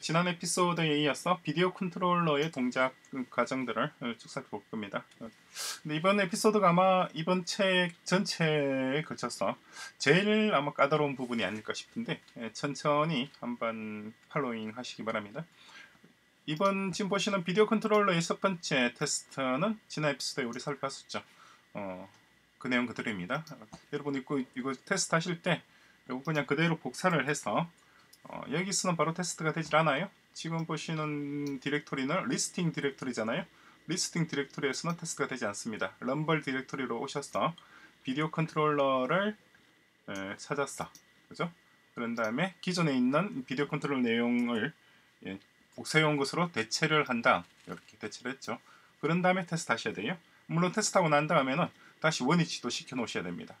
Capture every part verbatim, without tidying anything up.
지난 에피소드에 이어서 비디오 컨트롤러의 동작 과정들을 쭉 살펴볼 겁니다. 근데 이번 에피소드가 아마 이번 책 전체에 걸쳐서 제일 아마 까다로운 부분이 아닐까 싶은데 천천히 한번 팔로잉 하시기 바랍니다. 이번 지금 보시는 비디오 컨트롤러의 첫 번째 테스트는 지난 에피소드에 우리 살펴봤었죠. 어, 그 내용 그대로입니다. 여러분 이거, 이거 테스트 하실 때 이거 그냥 그대로 복사를 해서 어, 여기서는 바로 테스트가 되질 않아요. 지금 보시는 디렉토리는 리스팅 디렉토리잖아요. 리스팅 디렉토리에서는 테스트가 되지 않습니다. 럼블 디렉토리로 오셔서 비디오 컨트롤러를 에, 찾았어. 그죠? 그런 다음에 기존에 있는 비디오 컨트롤러 내용을 예, 복사해온 것으로 대체를 한다. 이렇게 대체를 했죠. 그런 다음에 테스트 하셔야 돼요. 물론 테스트하고 난 다음에는 다시 원위치도 시켜 놓으셔야 됩니다.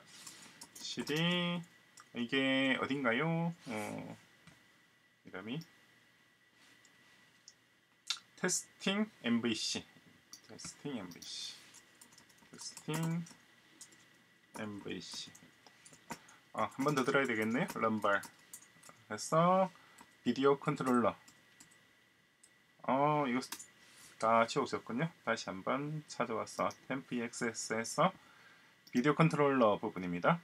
cd 이게 어딘가요? 어, 이름이 테스팅 엠브이씨 테스팅 엠브이씨 테스팅 엠브이씨 아, 한 번 더 들어야 되겠네요. 럼발 해서 비디오 컨트롤러 어, 이거 다 지워졌군요. 다시 한번 찾아와서 템프 이엑스에스에서 비디오 컨트롤러 부분입니다.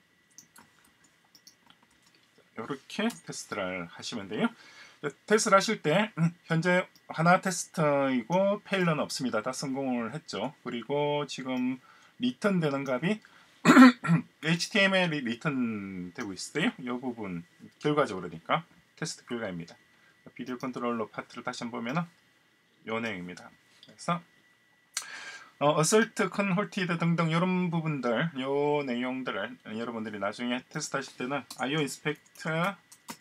이렇게 테스트를 하시면 돼요. 테스트를 하실 때 현재 하나 테스트이고 페일러는 없습니다. 다 성공을 했죠. 그리고 지금 리턴 되는 값이 에이치티엠엘이 리턴 되고 있어요. 이 부분 결과적으로 그러니까 테스트 결과입니다. 비디오 컨트롤러 파트를 다시 한번 보면은 이 내용입니다. 그래서 어, assert, converted 등등 이런 부분들, 요 내용들을 여러분들이 나중에 테스트 하실 때는 아이오 inspect에서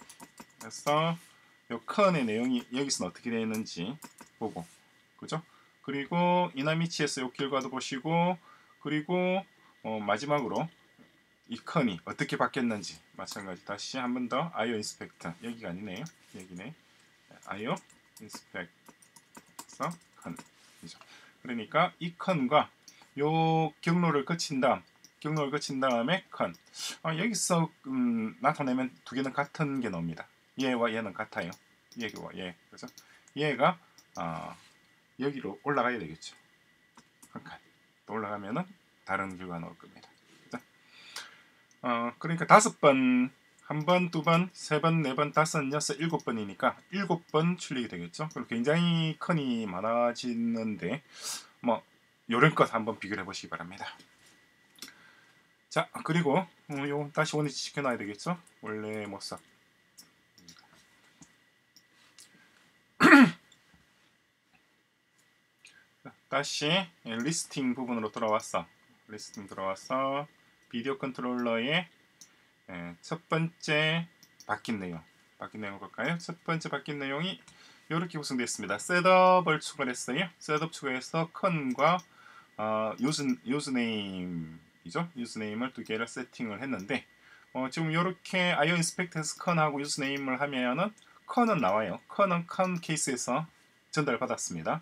요 con의 내용이 여기서는 어떻게 되어 있는지 보고, 그죠? 그리고 이나미치에서 요 결과도 보시고, 그리고 어, 마지막으로 이 con이 어떻게 바뀌었는지 마찬가지 다시 한 번 더 아이오 inspect 여기가 아니네요. 여기네. 아이오 inspect에서 con 그죠? 그러니까 이 컨과 요 경로를 거친 다음 경로를 거친 다음에 컨 아, 여기서 음, 나타내면 두 개는 같은 게 나옵니다. 얘와 얘는 같아요. 얘와 얘 그죠? 얘가 어, 여기로 올라가야 되겠죠. 한 칸 또 올라가면은 다른 결과 나올 겁니다. 그죠? 어, 그러니까 다섯 번 한 번, 두 번, 세 번, 네 번, 다섯, 여섯, 일곱 번이니까 일곱 번 출력이 되겠죠. 그리고 굉장히 컨이 많아지는데 뭐 요런것 한번 비교해 보시기 바랍니다. 자, 그리고 어, 요 다시 원위치 시켜놔야 되겠죠. 원래 모습. 다시 리스팅 부분으로 돌아왔어. 리스팅 들어와서 비디오 컨트롤러의 첫 번째 바뀐 내용. 바뀐 내용 볼까요? 첫 번째 바뀐 내용이 이렇게 구성되어 있습니다. 셋업을 추가했어요. 셋업 추가해서 컨과 어, 유즈, 유즈네임이죠. 유즈네임을 두 개를 세팅을 했는데 어, 지금 이렇게 아이오 인스펙트에서 컨하고 유즈네임을 하면은 컨은 나와요. 컨은 컨 케이스에서 전달받았습니다.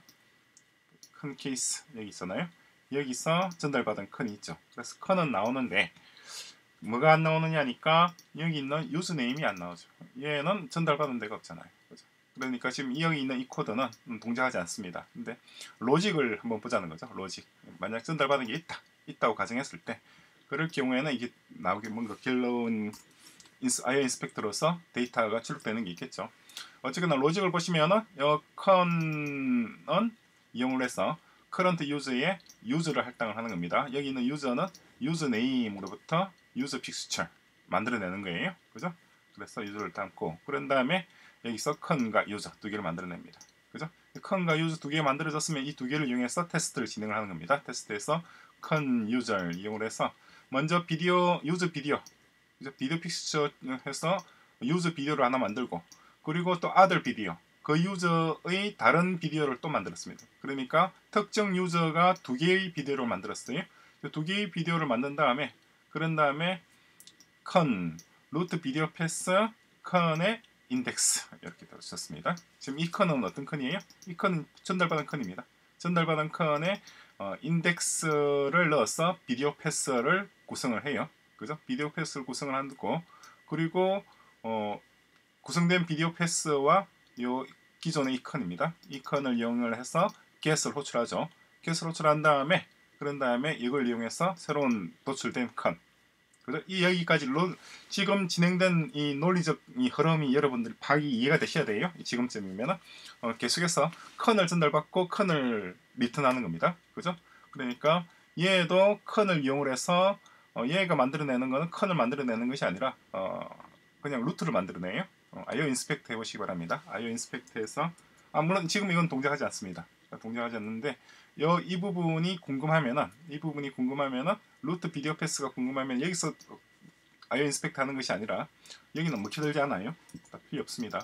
컨 케이스 여기 있잖아요. 여기서 전달받은 컨이 있죠. 그래서 컨은 나오는데 뭐가 안 나오느냐니까 여기 있는 유즈네임이 안 나오죠. 얘는 전달받은 데가 없잖아요. 그죠? 그러니까 지금 여기 있는 이 코드는 동작하지 않습니다. 근데 로직을 한번 보자는 거죠. 로직. 만약 전달받은 게 있다. 있다고 가정했을 때 그럴 경우에는 이게 나오게 뭔가 길러온 아이오 인스펙터로서 데이터가 출력되는 게 있겠죠. 어쨌거나 로직을 보시면은 이 컨은 이용을 해서 current user의 유저를 할당을 하는 겁니다. 여기 있는 유저는 유저네임으로부터 유저 픽스처 만들어내는 거예요. 그죠? 그래서 유저를 담고 그런 다음에 여기서 컨과 유저 두 개를 만들어냅니다. 그죠? 컨과 유저 두 개 만들어졌으면 이 두 개를 이용해서 테스트를 진행을 하는 겁니다. 테스트에서 컨 유저를 이용을 해서 먼저 비디오 유저 비디오 그죠? 비디오 픽스처 해서 유저 비디오를 하나 만들고 그리고 또 other 비디오 그 유저의 다른 비디오를 또 만들었습니다. 그러니까 특정 유저가 두 개의 비디오를 만들었어요. 두 개의 비디오를 만든 다음에 그런 다음에 컨 루트 비디오 패스 컨의 인덱스 이렇게 들어주셨습니다. 지금 이 컨은 어떤 컨이에요? 이 컨은 전달받은 컨입니다. 전달받은 컨의 어, 인덱스를 넣어서 비디오 패스를 구성을 해요. 그죠? 비디오 패스를 구성을 하고 그리고 어, 구성된 비디오 패스와 요 기존의 이 컨입니다. 이 컨을 이용을 해서 get을 호출하죠. get을 호출한 다음에 그런 다음에 이걸 이용해서 새로운 도출된 컨. 그래서 이 여기까지 로, 지금 진행된 이 논리적 이 흐름이 여러분들 파악이 이해가 되셔야 돼요. 지금쯤이면은 어, 계속해서 컨을 전달받고 컨을 리턴하는 겁니다. 그죠? 그러니까 얘도 컨을 이용을 해서 어, 얘가 만들어내는 거는 컨을 만들어내는 것이 아니라 어, 그냥 루트를 만들어내요. 어, 아이오 인스펙트 해보시기 바랍니다. 아이오 인스펙트에서 아 물론 지금 이건 동작하지 않습니다. 동작하지 않는데 요, 이 부분이 궁금하면은 이 부분이 궁금하면은 루트 비디오 패스가 궁금하면 여기서 아이오 인스펙트 하는 것이 아니라 여기는 먹혀들지 않아요. 필요 없습니다.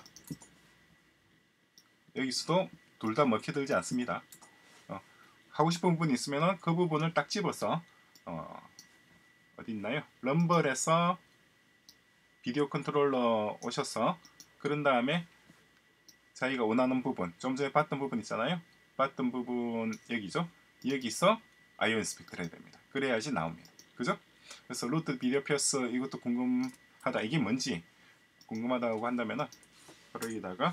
여기서도 둘 다 먹혀들지 않습니다. 어, 하고 싶은 부분이 있으면은 그 부분을 딱 집어서 어, 어디 있나요? 럼블에서 비디오 컨트롤러 오셔서 그런 다음에 자기가 원하는 부분, 좀 전에 봤던 부분 있잖아요. 봤던 부분 여기죠. 여기서 아이오 인스펙트를 해야 됩니다. 그래야지 나옵니다. 그죠? 그래서 루트 비디오 패스 이것도 궁금하다. 이게 뭔지 궁금하다고 한다면은 바로 여기다가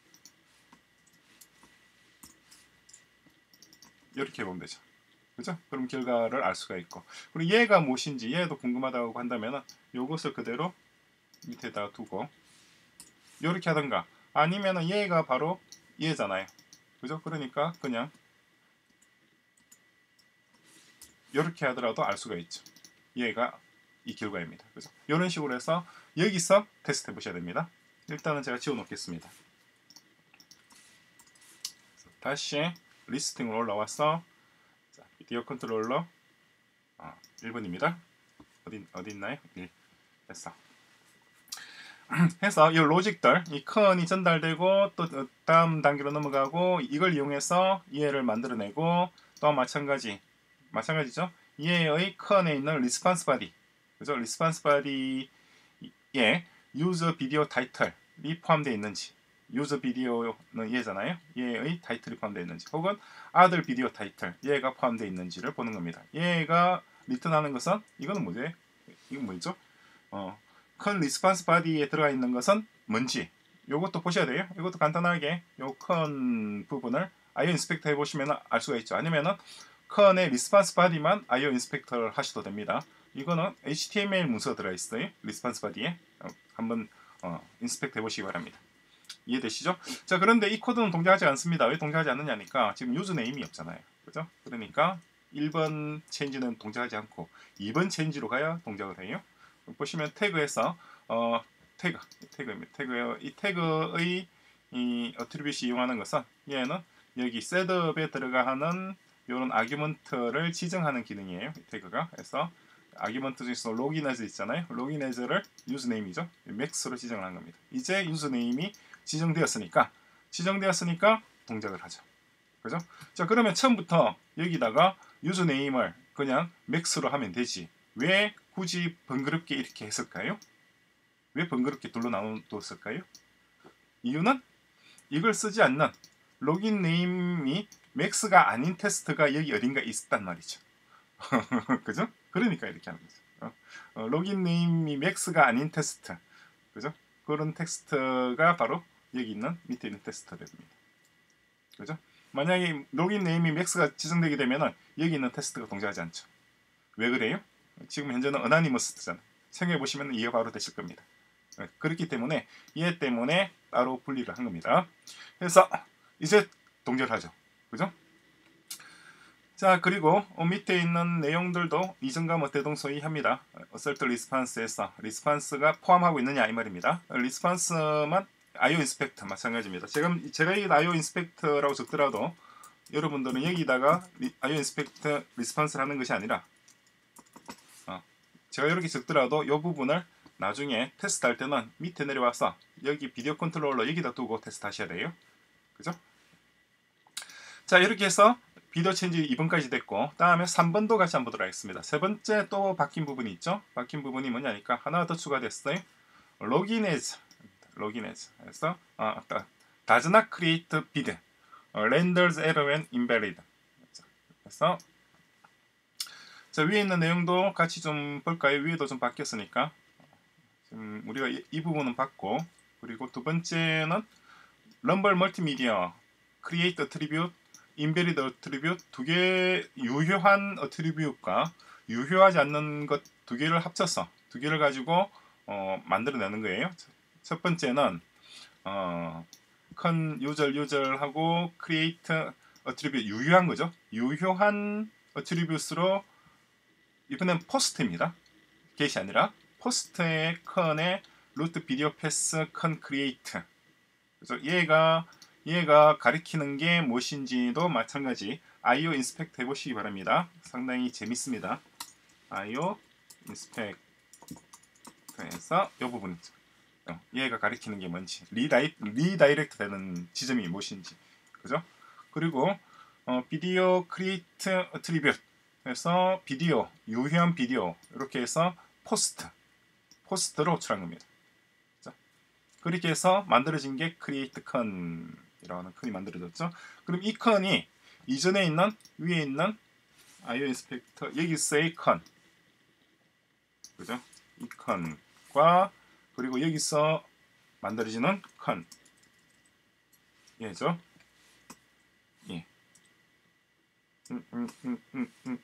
이렇게 해보면 되죠. 그죠? 그럼 결과를 알 수가 있고 그리고 얘가 무엇인지 얘도 궁금하다고 한다면은 요것을 그대로 밑에다가 두고 이렇게 하던가 아니면은 얘가 바로 얘잖아요. 그죠? 그러니까 그냥 이렇게 하더라도 알 수가 있죠. 얘가 이 결과입니다. 그죠? 이런 식으로 해서 여기서 테스트 해보셔야 됩니다. 일단은 제가 지워 놓겠습니다. 다시 리스팅으로 올라와서 자, 비디오 컨트롤러 아, 일 번입니다. 어디, 어디 있나요? 일 됐어. 해서 이 로직들, 이 컨이 전달되고 또 다음 단계로 넘어가고 이걸 이용해서 이해를 만들어내고 또 마찬가지, 마찬가지죠. 이해의 컨에 있는 리스폰스 바디, 그죠? 리스폰스 바디에 유저 비디오 타이틀이 포함되어 있는지, 유저 비디오는 얘잖아요. 얘의 타이틀이 포함되어 있는지, 혹은 아들 비디오 타이틀 얘가 포함되어 있는지를 보는 겁니다. 얘가 리턴하는 것은 이거는 뭐죠? 이건 뭐죠? 어. 컨 리스폰스 바디에 들어가 있는 것은 뭔지 요것도 보셔야 돼요. 이것도 간단하게 요 컨 부분을 아이오 인스펙터 해보시면 알 수가 있죠. 아니면은 컨의 리스폰스 바디만 아이오 인스펙터를 하셔도 됩니다. 이거는 에이치티엠엘 문서가 들어있어요. 리스폰스 바디에 어, 한번 어, 인스펙트 해보시기 바랍니다. 이해되시죠? 자, 그런데 이 코드는 동작하지 않습니다. 왜 동작하지 않느냐니까 지금 유저네임이 없잖아요. 그죠? 그러니까 일 번 체인지는 동작하지 않고 이 번 체인지로 가야 동작을 해요. 보시면 태그에서 어, 태그, 태그입니다. 태그요. 이 태그의 이 어트리뷰시 이용하는 것은 얘는 여기 셋업에 들어가는 이런 아규먼트를 지정하는 기능이에요. 이 태그가. 그래서 아규먼트 중에서 로그인에즈 있잖아요. 로그인에즈를 유저네임이죠. 맥스로 지정한 겁니다. 이제 유저네임이 지정되었으니까 지정되었으니까 동작을 하죠. 그죠? 자, 그러면 처음부터 여기다가 유저네임을 그냥 맥스로 하면 되지. 왜 굳이 번거롭게 이렇게 했을까요? 왜 번거롭게 둘로 나눠뒀을까요? 이유는 이걸 쓰지 않는 로긴 네임이 맥스가 아닌 테스트가 여기 어딘가 있단 말이죠. 그죠? 그러니까 이렇게 하는 거죠. 어, 어, 로긴 네임이 맥스가 아닌 테스트, 그죠? 그런 텍스트가 바로 여기 있는 밑에 있는 테스트가 됩니다. 그죠? 만약에 로긴 네임이 맥스가 지정되게 되면은 여기 있는 테스트가 동작하지 않죠. 왜 그래요? 지금 현재는 어나니머스잖아요. 생각해 보시면 이해가 바로 되실 겁니다. 그렇기 때문에 이해 때문에 따로 분리를 한 겁니다. 그래서 이제 동작을 하죠. 그죠? 자, 그리고 밑에 있는 내용들도 이전과 뭐 대동소이합니다. 어설트 리스판스에서 리스판스가 포함하고 있느냐 이 말입니다. 리스판스만 아이오 인스펙터 마찬가지입니다. 제가 제가 이 아이오 인스펙터라고 적더라도 여러분들은 여기다가 아이오 인스펙터 리스판스를 하는 것이 아니라 어, 제가 이렇게 적더라도 이 부분을 나중에 테스트할 때는 밑에 내려와서 여기 비디오 컨트롤러 여기다 두고 테스트 하셔야 돼요. 그죠? 자, 이렇게 해서 비디오 체인지 이 번까지 됐고 다음에 삼 번도 같이 한번 보도록 하겠습니다. 세 번째 또 바뀐 부분이 있죠. 바뀐 부분이 뭐냐니까 하나 더 추가됐어요. 로긴 as 로긴 as 그래서 아, does not create bid renders error when invalid. 그래서 자, 위에 있는 내용도 같이 좀 볼까요? 위에도 좀 바뀌었으니까 지금 우리가 이, 이 부분은 봤고 그리고 두 번째는 럼블 멀티미디어, 크리에이트 어트리뷰트, 인베리드 어트리뷰트 두 개 유효한 어트리뷰트과 유효하지 않는 것 두 개를 합쳐서 두 개를 가지고 어, 만들어내는 거예요. 첫 번째는 어, 컨 유저 유저하고 크리에이트 어트리뷰트 유효한 거죠. 유효한 어트리뷰트로 이번엔 포스트입니다. get이 아니라 포스트의 컨의 루트 비디오 패스 컨 크리에이트. 그래서 얘가 얘가 가리키는 게 무엇인지도 마찬가지 아이오 인스펙트 해보시기 바랍니다. 상당히 재밌습니다. 아이오 인스펙트에서 이 부분 있죠. 얘가 가리키는 게 뭔지 리다이, 리다이렉트 되는 지점이 무엇인지 그죠? 그리고 어, 비디오 크리에이트 어트리뷰트 해서 비디오 유효한 비디오 이렇게 해서 포스트 포스트로 호출한 겁니다. 자, 그렇게 해서 만들어진 게 크리에이트 컨이라는 컨이 만들어졌죠. 그럼 이 컨이 이전에 있는 위에 있는 아이오 인스펙터 여기서의 컨 그죠? 이 컨과 그리고 여기서 만들어지는 컨 얘죠. 예. 음, 음, 음, 음, 음.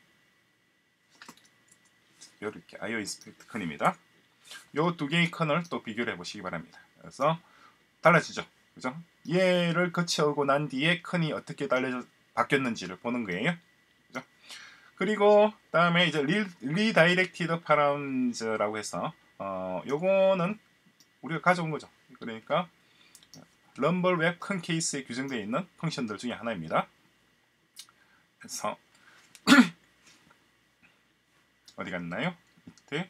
이렇게 아이오 인스펙트 컨입니다. 요 두 개의 컨을 또 비교를 해보시기 바랍니다. 그래서 달라지죠, 그죠? 얘를 거쳐오고 난 뒤에 컨이 어떻게 달라져 바뀌었는지를 보는 거예요. 그죠? 그리고 다음에 이제 리, 리다이렉티드 파라미터라고 해서 어, 요거는 우리가 가져온 거죠. 그러니까 럼블 웹 큰 케이스에 규정되어 있는 펑션들 중에 하나입니다. 그래서 어디 갔나요? 밑에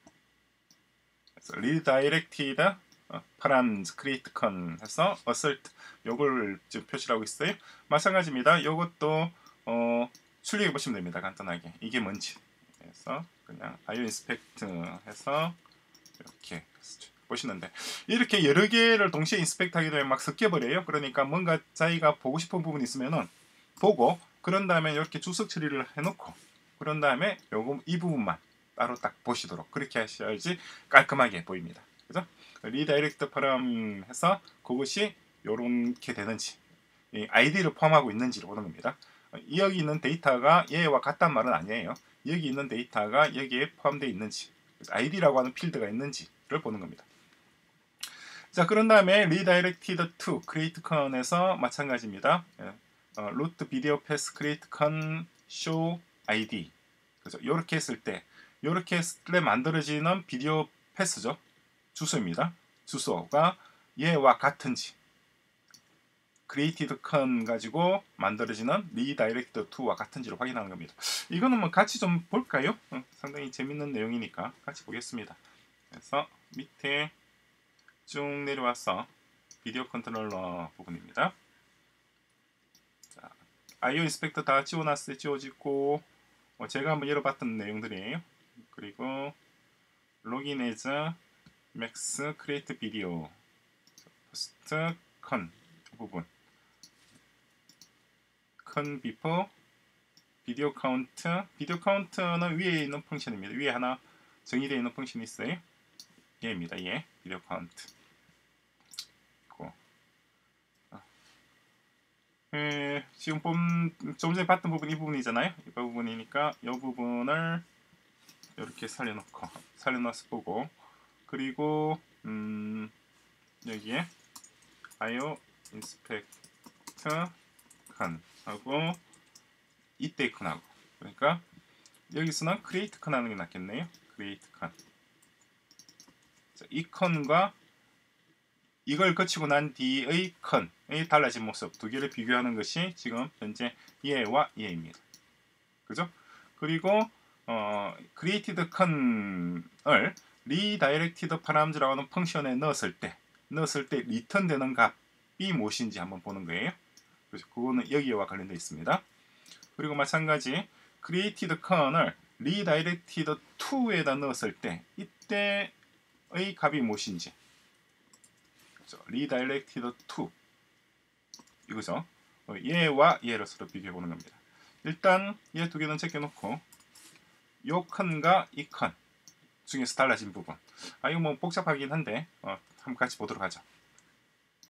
리다이렉티드 파람즈 크리에이트 컨 해서 어설트 요걸 지금 표시를 하고 있어요. 마찬가지입니다. 요것도 어, 출력해 보시면 됩니다. 간단하게 이게 뭔지 해서 그냥 아이오 인스펙트 해서 이렇게 보시는데 이렇게 여러 개를 동시에 인스펙트 하게 되면 막 섞여버려요. 그러니까 뭔가 자기가 보고 싶은 부분이 있으면은 보고 그런 다음에 이렇게 주석 처리를 해놓고 그런 다음에 요거 이 부분만 따로 딱 보시도록 그렇게 하셔야지 깔끔하게 보입니다. 그죠? 리다이렉트 파람 해서 그것이 요렇게 되는지 아이디를 포함하고 있는지를 보는 겁니다. 여기 있는 데이터가 얘와 같단 말은 아니에요. 여기 있는 데이터가 여기에 포함되어 있는지 아이디라고 하는 필드가 있는지를 보는 겁니다. 자, 그런 다음에 redirected to create con에서 마찬가지입니다. 어, root video pass create con show id. 그죠? 이렇게 했을 때, 이렇게 했을 때 만들어지는 비디오 패스죠. 주소입니다. 주소가 얘와 같은지. created con 가지고 만들어지는 redirected to와 같은지를 확인하는 겁니다. 이거는 뭐 같이 좀 볼까요? 어, 상당히 재밌는 내용이니까 같이 보겠습니다. 그래서 밑에 쭉 내려와서 비디오 컨트롤러 부분입니다. 자, 아이오 인스펙터 다 지워놨어요. 지워지고 어, 제가 한번 열어봤던 내용들이에요. 그리고 로긴 에즈 맥스 크리에이트 비디오 포스트 컨 부분 컨 비포 비디오 카운트 비디오 카운트는 위에 있는 펑션입니다. 위에 하나 정의되어 있는 펑션이 있어요. 얘입니다. 얘 비디오 카운트 에, 지금 본, 좀 전에 봤던 부분 이 부분이잖아요. 이 부분이니까 이 부분을 이렇게 살려놓고 살려놔서 보고 그리고 음, 여기에 아이오 인스펙트 컨 하고 이때 컨하고 그러니까 여기서는 크리에이트 컨 하는 게 낫겠네요. 크리에이트 컨. 이 컨과 이걸 거치고 난 뒤의 컨의 달라진 모습 두 개를 비교하는 것이 지금 현재 얘와 얘입니다. 그죠? 그리고 어, created con을 redirected parameter라고 하는 펑션에 넣었을 때 넣었을 때 리턴 되는 값이 무엇인지 한번 보는 거예요. 그래서 그거는 여기와 관련되어 있습니다. 그리고 마찬가지 created con을 redirected to에다 넣었을 때 이때의 값이 무엇인지 redirected to 이거죠. 얘와 얘를 서로 비교해 보는 겁니다. 일단 얘 두 개는 제껴놓고 요 컨과 이 컨 중에서 달라진 부분. 아 이거 뭐 복잡하긴 한데 어, 한번 같이 보도록 하죠.